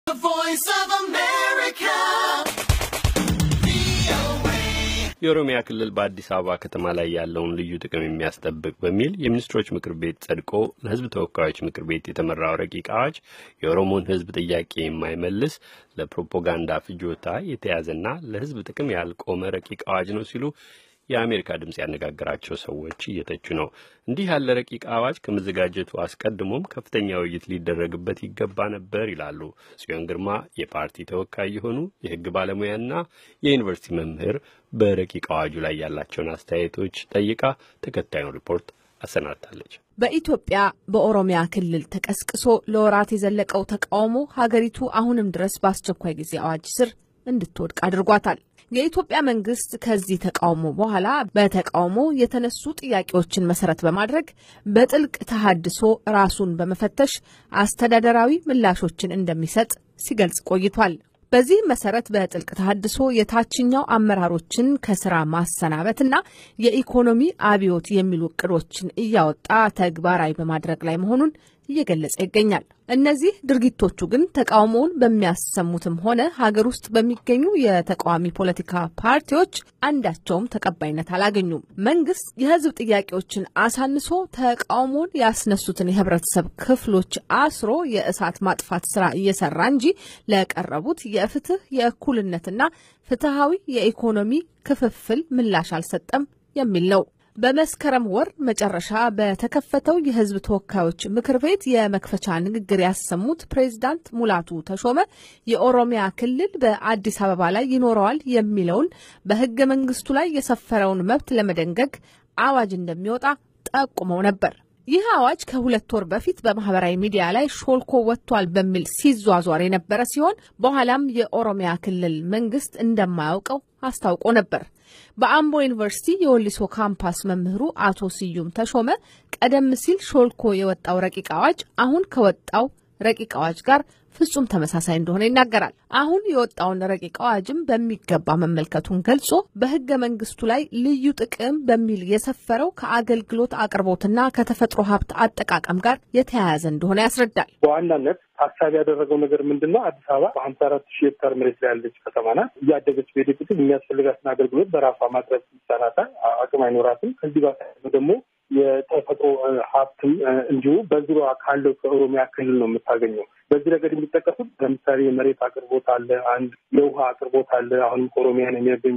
The Voice of America. የኦሮሚያ ክልል በአዲስ አበባ ከተማ ላይ ያለውን ልዩ ጥቅም የሚያስጠብቅ በሚል የሚኒስትሮች ምክር ቤት ጸድቆ ለሕዝብ ተወካዮች ምክር ቤት የተመራው ረቂቅ አዋጅ የኦሮሞን ሕዝብ ጥያቄ የማይመልስ ለፕሮፓጋንዳ ፍጆታ የተያዘና ለሕዝብ ጥቅም ያልቆመ ረቂቅ አዋጅ ነው ሲሉ የአሜሪካ ድምጽ ያነጋገራቸው ሰዎች እየተቹ ነው። እንዲህ ያለ ረቂቅ አዋጅ ከመዘጋጀቱ አስቀድሞም ከፍተኛ ውይይት ሊደረግበት ይገባ ነበር ይላሉ ጽዮን ግርማ የፓርቲ ተወካይ የሆኑ የሕግ ባለሙያና የዩኒቨርሲቲ መምህር በረቂቅ አዋጁ ላይ ያላቸውን አስተያየቶች ጠይቃ ተከታዩን ሪፖርት አሰናድታለች። በኢትዮጵያ በኦሮሚያ ክልል ተቀስቅሶ ለወራት የዘለቀው ተቃውሞ ሀገሪቱ አሁንም ድረስ በአስቸኳይ ጊዜ አዋጅ ስር እንድትወድቅ አድርጓታል። የኢትዮጵያ መንግስት ከዚህ ተቃውሞ በኋላ በተቃውሞ የተነሱ ጥያቄዎችን መሰረት በማድረግ በጥልቅ ተሐድሶ ራሱን በመፈተሽ አስተዳደራዊ ምላሾችን እንደሚሰጥ ሲገልጽ ቆይቷል። በዚህ መሰረት በጥልቅ ተሐድሶ የታችኛው አመራሮችን ከስራ ማሰናበትና የኢኮኖሚ አብዮት የሚሉ እቅዶችን እያወጣ ተግባራዊ በማድረግ ላይ መሆኑን እየገለጸ ይገኛል። እነዚህ ድርጊቶቹ ግን ተቃውሞውን በሚያሰሙትም ሆነ ሀገር ውስጥ በሚገኙ የተቃዋሚ ፖለቲካ ፓርቲዎች አንዳቸውም ተቀባይነት አላገኙም። መንግስት የህዝብ ጥያቄዎችን አሳንሶ ተቃውሞውን ያስነሱትን የህብረተሰብ ክፍሎች አስሮ የእሳት ማጥፋት ስራ እየሰራ እንጂ ለቀረቡት የፍትህ የእኩልነትና ፍትሃዊ የኢኮኖሚ ክፍፍል ምላሽ አልሰጠም የሚል ነው። በመስከረም ወር መጨረሻ በተከፈተው የህዝብ ተወካዮች ምክር ቤት የመክፈቻ ንግግር ያሰሙት ፕሬዝዳንት ሙላቱ ተሾመ የኦሮሚያ ክልል በአዲስ አበባ ላይ ይኖረዋል የሚለውን በህገ መንግስቱ ላይ የሰፈረውን መብት ለመደንገግ አዋጅ እንደሚወጣ ጠቁመው ነበር። ይህ አዋጅ ከ2 ወር በፊት በማህበራዊ ሚዲያ ላይ ሾልኮ ወጥቷል በሚል ሲዟዟር የነበረ ሲሆን በኋላም የኦሮሚያ ክልል መንግስት እንደማያውቀው አስታውቆ ነበር። በአምቦ ዩኒቨርሲቲ የወሊሶ ካምፓስ መምህሩ አቶ ስዩም ተሾመ ቀደም ሲል ሾልኮ የወጣው ረቂቅ አዋጅ አሁን ከወጣው ረቂቅ አዋጅ ጋር ፍጹም ተመሳሳይ እንደሆነ ይናገራል። አሁን የወጣውን ረቂቅ አዋጅም በሚገባ መመልከቱን ገልጾ በህገ መንግስቱ ላይ ልዩ ጥቅም በሚል የሰፈረው ከአገልግሎት አቅርቦትና ከተፈጥሮ ሀብት አጠቃቀም ጋር የተያያዘ እንደሆነ ያስረዳል። በዋናነት ታሳቢ ያደረገው ነገር ምንድነው? አዲስ አበባ በ54,000 ሄክታር መሬት ላይ ያለች ከተማ ናት። እያደገች በሄደ ቁጥር የሚያስፈልጋትን አገልግሎት በራሷ ማድረግ ይቻላታል፣ አቅም አይኖራትም። ከዚህ ጋር ደግሞ የተፈጥሮ ሀብትም እንዲሁ በዙሪያ ካለው ከኦሮሚያ ክልል ነው የምታገኘው። በዚህ ረገድ የሚጠቀሱት ለምሳሌ የመሬት አቅርቦት አለ፣ አንድ የውሃ አቅርቦት አለ፣ አሁንም ከኦሮሚያ ነው የሚያገኙ።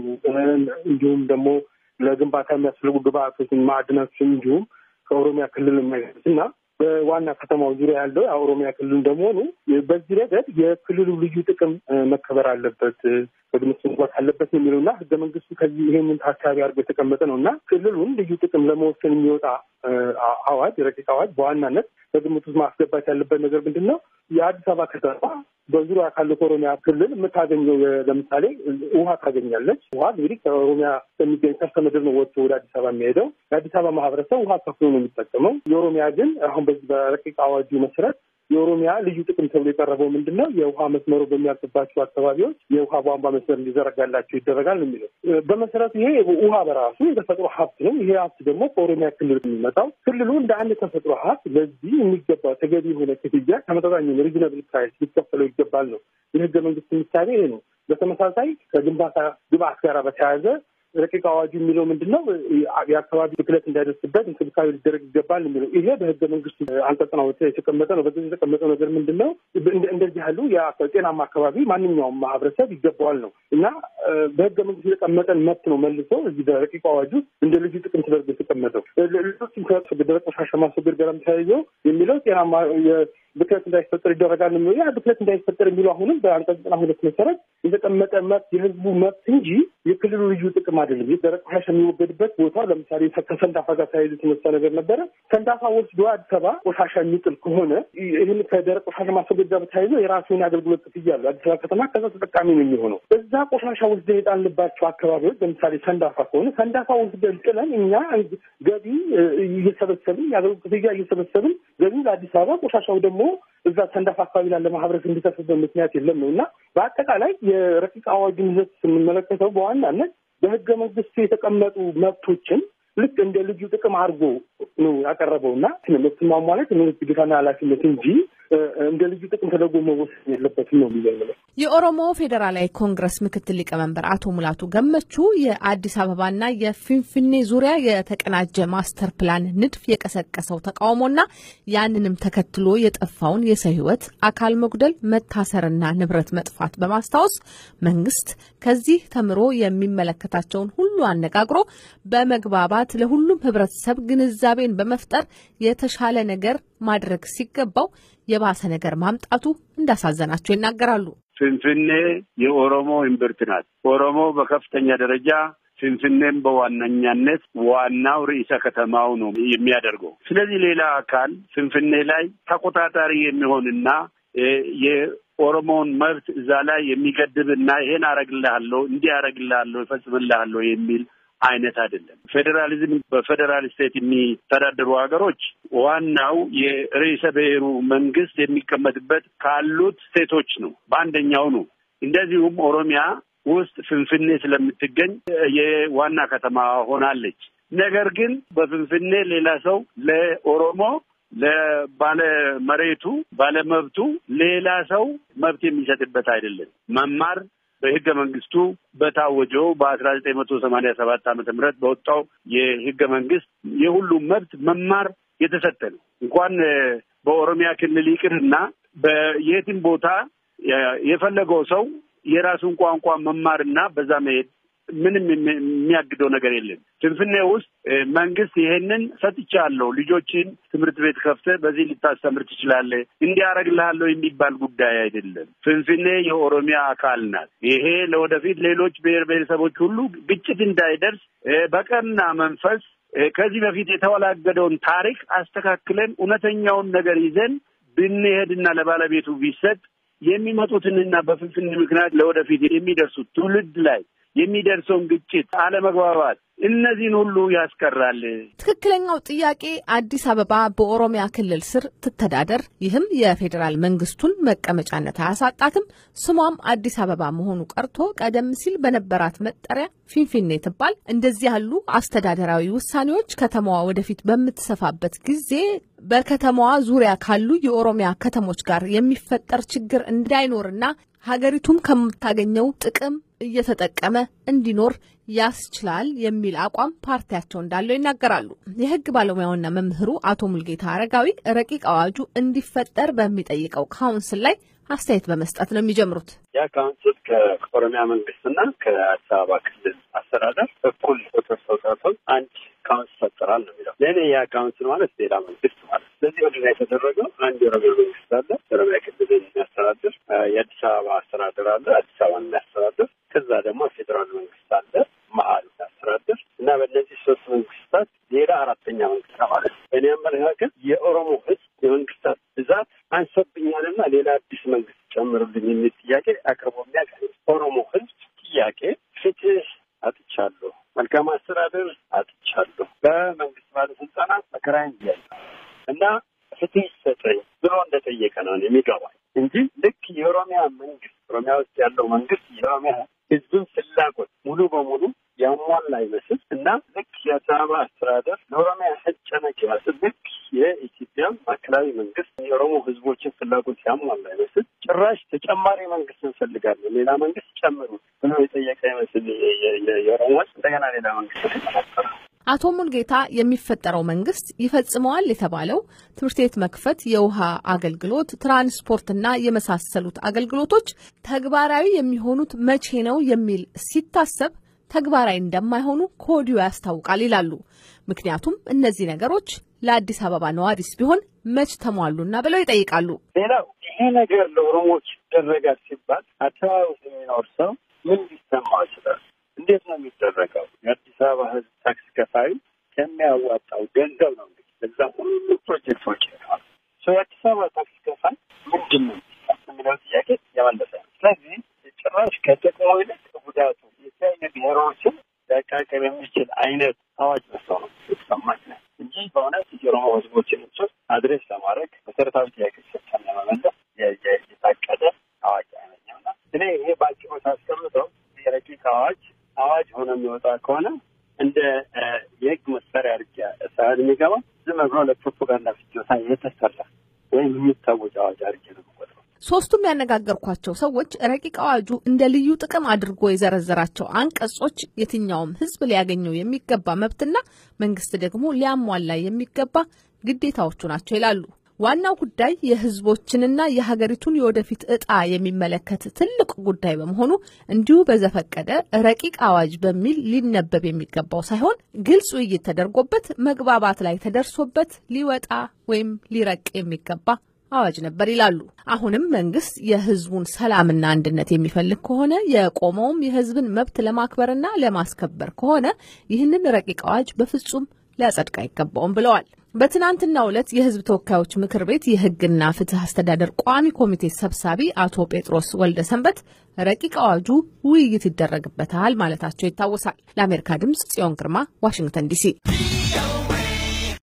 እንዲሁም ደግሞ ለግንባታ የሚያስፈልጉ ግብአቶች፣ ማዕድናቶች እንዲሁም ከኦሮሚያ ክልል ነው የሚያገኙት እና በዋና ከተማው ዙሪያ ያለው የኦሮሚያ ክልል እንደመሆኑ በዚህ ረገድ የክልሉ ልዩ ጥቅም መከበር አለበት፣ በግምት መግባት አለበት የሚለውና ህገ መንግስቱ ከዚህ ይሄንን ታሳቢ አድርጎ የተቀመጠ ነውና ክልሉን ልዩ ጥቅም ለመወሰን የሚወጣ አዋጅ ረቂቅ አዋጅ በዋናነት በግምት ውስጥ ማስገባት ያለበት ነገር ምንድነው? የአዲስ አበባ ከተማ በዙሪያ ካለው ከኦሮሚያ ክልል የምታገኘው ለምሳሌ ውሃ ታገኛለች። ውሃ እንግዲህ ከኦሮሚያ የሚገኝ ከርሰ ምድር ነው ወጥቶ ወደ አዲስ አበባ የሚሄደው። የአዲስ አበባ ማህበረሰብ ውሃ ከፍሎ ነው የሚጠቀመው። የኦሮሚያ ግን አሁን በዚህ በረቂቅ አዋጁ መሰረት የኦሮሚያ ልዩ ጥቅም ተብሎ የቀረበው ምንድነው? የውሃ መስመሩ በሚያልፍባቸው አካባቢዎች የውሃ ቧንቧ መስመር እንዲዘረጋላቸው ይደረጋል የሚለው። በመሰረቱ ይሄ ውሃ በራሱ የተፈጥሮ ሀብት ነው። ይሄ ሀብት ደግሞ ከኦሮሚያ ክልል የሚመጣው ክልሉ እንደ አንድ ተፈጥሮ ሀብት ለዚህ የሚገባው ተገቢ የሆነ ክፍያ ተመጣጣኝ ሪዝነብል ፕራይስ ሊከፈለው ይገባል ነው የህገ መንግስት ምሳሌ ይሄ ነው። በተመሳሳይ ከግንባታ ግብአት ጋር በተያያዘ ረቂቅ አዋጁ የሚለው ምንድነው? የአካባቢ ብክለት እንዳይደርስበት እንክብካቤ ሊደረግ ይገባል የሚለው ይሄ በህገ መንግስቱ አንቀጽ ነው የተቀመጠ ነው። በዚህ የተቀመጠው ነገር ምንድነው? እንደዚህ ያሉ የጤናማ አካባቢ ማንኛውም ማህበረሰብ ይገባዋል ነው እና በህገ መንግስቱ የተቀመጠን መብት ነው መልሶ እዚህ በረቂቅ አዋጁ እንደ ልዩ ጥቅም ተደርጎ የተቀመጠው። ሌሎችም ከደረቅ ቆሻሻ ማስወገድ ጋር ተያይዞ የሚለው ጤናማ ብክለት እንዳይፈጠር ይደረጋል ነው። ያ ብክለት እንዳይፈጠር የሚለው አሁንም በአንቀጽ 92 መሰረት የተቀመጠ መብት የህዝቡ መብት እንጂ የክልሉ ልዩ ጥቅም አይደለም። የደረቅ ቆሻሻ የሚወገድበት ቦታ ለምሳሌ ከሰንዳፋ ጋር ተያይዞ የተነሳ ነገር ነበረ። ሰንዳፋ ወስዶ አዲስ አበባ ቆሻሻ የሚጥል ከሆነ ይህን ከደረቅ ቆሻሻ ማስወገድ ጋር ተያይዞ የራሱን አገልግሎት ክፍያ አለው። አዲስ አበባ ከተማ ከዛ ተጠቃሚ ነው የሚሆነው። እዛ ቆሻሻ ወስደን የጣልንባቸው አካባቢዎች ለምሳሌ ሰንዳፋ ከሆነ ሰንዳፋ ወስደን ጥለን እኛ ገቢ እየሰበሰብን የአገልግሎት ክፍያ እየሰበሰብን ገቢ ለአዲስ አበባ ቆሻሻው ደግሞ እዛ ሰንዳፋ አካባቢ ላለ ማህበረሰብ እንዲተርፍበት ምክንያት የለም ነው እና በአጠቃላይ የረቂቅ አዋጁን ይዘት ስንመለከተው በዋናነት በህገ መንግስቱ የተቀመጡ መብቶችን ልክ እንደ ልዩ ጥቅም አድርጎ ነው ያቀረበውና መብት ማሟላት የመንግስት ግዴታና ኃላፊነት እንጂ እንደ ልዩ ጥቅም ተደርጎ መወሰድ የለበትም ነው የሚለው። የኦሮሞ ፌዴራላዊ ኮንግረስ ምክትል ሊቀመንበር አቶ ሙላቱ ገመቹ የአዲስ አበባና የፊንፊኔ ዙሪያ የተቀናጀ ማስተር ፕላን ንድፍ የቀሰቀሰው ተቃውሞና ያንንም ተከትሎ የጠፋውን የሰው ሕይወት፣ አካል መጉደል፣ መታሰርና ንብረት መጥፋት በማስታወስ መንግስት ከዚህ ተምሮ የሚመለከታቸውን ሁሉ አነጋግሮ በመግባባት ለሁሉም ህብረተሰብ ግንዛቤን በመፍጠር የተሻለ ነገር ማድረግ ሲገባው የባሰ ነገር ማምጣቱ እንዳሳዘናቸው ይናገራሉ። ፍንፍኔ የኦሮሞ እምብርት ናት። ኦሮሞ በከፍተኛ ደረጃ ፍንፍኔም በዋነኛነት ዋናው ርዕሰ ከተማው ነው የሚያደርገው። ስለዚህ ሌላ አካል ፍንፍኔ ላይ ተቆጣጣሪ የሚሆንና የኦሮሞን መብት እዛ ላይ የሚገድብና ይሄን አረግልሃለሁ እንዲህ አረግልሃለሁ ይፈጽምልሃለሁ የሚል አይነት አይደለም። ፌዴራሊዝም በፌዴራል ስቴት የሚተዳደሩ ሀገሮች ዋናው የርዕሰ ብሔሩ መንግስት የሚቀመጥበት ካሉት ስቴቶች ነው፣ በአንደኛው ነው። እንደዚሁም ኦሮሚያ ውስጥ ፍንፍኔ ስለምትገኝ የዋና ከተማ ሆናለች። ነገር ግን በፍንፍኔ ሌላ ሰው ለኦሮሞ ለባለ መሬቱ ባለመብቱ ሌላ ሰው መብት የሚሰጥበት አይደለም። መማር በህገ መንግስቱ በታወጀው በ1987 ዓመተ ምህረት በወጣው የህገ መንግስት የሁሉም መብት መማር የተሰጠ ነው። እንኳን በኦሮሚያ ክልል ይቅርና በየትም ቦታ የፈለገው ሰው የራሱን ቋንቋ መማርና በዛ መሄድ ምንም የሚያግደው ነገር የለም። ፍንፍኔ ውስጥ መንግስት ይሄንን ሰጥቻለሁ፣ ልጆችን ትምህርት ቤት ከፍተህ በዚህ ልታስተምር ትችላለህ፣ እንዲያረግልሃለሁ የሚባል ጉዳይ አይደለም። ፍንፍኔ የኦሮሚያ አካል ናት። ይሄ ለወደፊት ሌሎች ብሔር ብሔረሰቦች ሁሉ ግጭት እንዳይደርስ በቀና መንፈስ ከዚህ በፊት የተወላገደውን ታሪክ አስተካክለን እውነተኛውን ነገር ይዘን ብንሄድና ለባለቤቱ ቢሰጥ የሚመጡትንና በፍንፍኔ ምክንያት ለወደፊት የሚደርሱት ትውልድ ላይ የሚደርሰውን ግጭት፣ አለመግባባት እነዚህን ሁሉ ያስቀራል። ትክክለኛው ጥያቄ አዲስ አበባ በኦሮሚያ ክልል ስር ትተዳደር፣ ይህም የፌዴራል መንግስቱን መቀመጫነት አያሳጣትም። ስሟም አዲስ አበባ መሆኑ ቀርቶ ቀደም ሲል በነበራት መጠሪያ ፊንፊኔ ትባል። እንደዚህ ያሉ አስተዳደራዊ ውሳኔዎች ከተማዋ ወደፊት በምትሰፋበት ጊዜ በከተማዋ ዙሪያ ካሉ የኦሮሚያ ከተሞች ጋር የሚፈጠር ችግር እንዳይኖርና ሀገሪቱም ከምታገኘው ጥቅም እየተጠቀመ እንዲኖር ያስችላል የሚል አቋም ፓርቲያቸው እንዳለው ይናገራሉ። የህግ ባለሙያውና መምህሩ አቶ ሙልጌታ አረጋዊ ረቂቅ አዋጁ እንዲፈጠር በሚጠይቀው ካውንስል ላይ አስተያየት በመስጠት ነው የሚጀምሩት። ያ ካውንስል ከኦሮሚያ መንግስትና ከአዲስ አበባ ክልል አስተዳደር እኩል ቁጥር ተውጣጥቶ አንድ ካውንስል ፈጠራል ነው የሚለው። ለእኔ ያ ካውንስል ማለት ሌላ መንግስት ማለት። ስለዚህ ወደዛ የተደረገው አንድ የኦሮሚያ መንግስት አለ፣ የኦሮሚያ ክልል የሚያስተዳድር፣ የአዲስ አበባ አስተዳደር አለ፣ አዲስ አበባን የሚያስተዳድር፣ ከዛ ደግሞ ፌዴራል መንግስት አለ፣ መአል የሚያስተዳድር እና በእነዚህ ሶስት መንግስታት ሌላ አራተኛ መንግስት ማለት ነው። በእኔ አመለካከት የኦሮሞ ህዝብ የመንግስታት ብዛት አንሶብኛልና ሌላ አዲስ መንግስት ጨምሩልኝ የሚል ጥያቄ አቅርቦ የሚያውቅ ኦሮሞ ህዝብ ጥያቄ ፍትህ አጥቻለሁ፣ መልካም አስተዳደር አጥቻለሁ፣ በመንግስት ባለስልጣናት መከራዬን እያየሁ እና ፍትህ ይሰጠኝ ብሎ እንደጠየቀ ነው የሚገባኝ እንጂ ልክ የኦሮሚያ መንግስት ኦሮሚያ ውስጥ ያለው መንግስት የኦሮሚያ ህዝብን ፍላጎት ሙሉ በሙሉ ያሟላ ይመስል እና ልክ የአዲስ አበባ አስተዳደር ለኦሮሚያ ጨነቅ ይመስል ልክ የኢትዮጵያ ማዕከላዊ መንግስት የኦሮሞ ህዝቦችን ፍላጎት ያሟላ ይመስል ጭራሽ ተጨማሪ መንግስት እንፈልጋለን፣ ሌላ መንግስት ጨምሩ ብሎ የጠየቀ ይመስል የኦሮሞ እንደገና ሌላ መንግስት ተመጣጣ። አቶ ሙልጌታ የሚፈጠረው መንግስት ይፈጽመዋል የተባለው ትምህርት ቤት መክፈት፣ የውሃ አገልግሎት፣ ትራንስፖርትና የመሳሰሉት አገልግሎቶች ተግባራዊ የሚሆኑት መቼ ነው የሚል ሲታሰብ ተግባራዊ እንደማይሆኑ ከወዲሁ ያስታውቃል ይላሉ። ምክንያቱም እነዚህ ነገሮች ለአዲስ አበባ ነዋሪስ ቢሆን መች ተሟሉና ብለው ይጠይቃሉ። ሌላው ይሄ ነገር ለኦሮሞዎች ይደረጋል ሲባል አዲስ አበባ ውስጥ የሚኖር ሰው ምን ሊሰማው ይችላል? እንዴት ነው የሚደረገው? የአዲስ አበባ ህዝብ ታክስ ከፋዩ ከሚያዋጣው ገንዘብ ነው እንግዲህ በዛ ሁሉ ፕሮጀክቶች ይሆናል። የአዲስ አበባ ታክስ ከፋይ ምንድን ነው የሚለው ጥያቄ የመለሰ ነው። ስለዚህ ጭራሽ ከጥቅሙ ይልቅ ጉዳቱ የተለያዩ ብሔሮችን ሊያቃቅር የሚችል አይነት አዋጅ መስለው ነው የተሰማኝ ነው እንጂ በእውነት የኦሮሞ ህዝቦችን አድሬስ ለማድረግ መሰረታዊ ጥያቄዎችን ለመመለስ የታቀደ አዋጅ አይነኛውና እኔ ይሄ ባጭሩ ሳስቀምጠው የረቂቅ አዋጅ ሆኖ የሚወጣ ከሆነ እንደ የህግ መሳሪያ አድርጌ ሳይሆን የሚገባ ዝም ብሎ ለፕሮፓጋንዳ ፍጆታ የተሰራ የሚታወቅ አዋጅ አድርጌ ነው የምቆጥረው። ሶስቱም ያነጋገርኳቸው ሰዎች ረቂቅ አዋጁ እንደ ልዩ ጥቅም አድርጎ የዘረዘራቸው አንቀጾች የትኛውም ህዝብ ሊያገኘው የሚገባ መብትና መንግስት ደግሞ ሊያሟላ የሚገባ ግዴታዎቹ ናቸው ይላሉ። ዋናው ጉዳይ የህዝቦችንና የሀገሪቱን የወደፊት ዕጣ የሚመለከት ትልቅ ጉዳይ በመሆኑ እንዲሁ በዘፈቀደ ረቂቅ አዋጅ በሚል ሊነበብ የሚገባው ሳይሆን ግልጽ ውይይት ተደርጎበት መግባባት ላይ ተደርሶበት ሊወጣ ወይም ሊረቅ የሚገባ አዋጅ ነበር ይላሉ። አሁንም መንግስት የህዝቡን ሰላምና አንድነት የሚፈልግ ከሆነ የቆመውም የህዝብን መብት ለማክበርና ለማስከበር ከሆነ ይህንን ረቂቅ አዋጅ በፍጹም ሊያጸድቅ አይገባውም ብለዋል። በትናንትናው ዕለት የህዝብ ተወካዮች ምክር ቤት የህግና ፍትህ አስተዳደር ቋሚ ኮሚቴ ሰብሳቢ አቶ ጴጥሮስ ወልደሰንበት ረቂቅ አዋጁ ውይይት ይደረግበታል ማለታቸው ይታወሳል። ለአሜሪካ ድምጽ ጽዮን ግርማ ዋሽንግተን ዲሲ